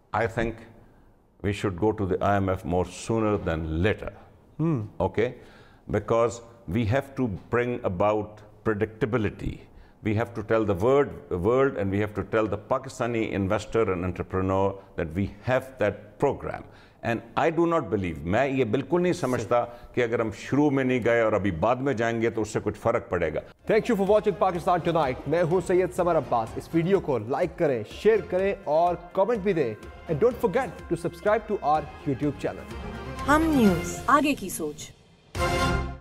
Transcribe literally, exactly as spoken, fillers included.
I think we should go to the I M F more sooner than later. Hmm. Okay? Because we have to bring about predictability. We have to tell the world, the world and we have to tell the Pakistani investor and entrepreneur that we have that program. And I do not believe, मैं ये बिल्कुल नहीं समझता कि अगर हम शुरू में नहीं गए और अभी बाद में जाएंगे तो उससे कुछ फर्क पड़ेगा. Thank you for watching Pakistan Tonight. मैं हूँ सैयद समर अब्बास. इस वीडियो को लाइक करें, शेयर करें और कमेंट भी दें. And don't forget to subscribe to our YouTube channel. हम न्यूज़, आगे की सोच.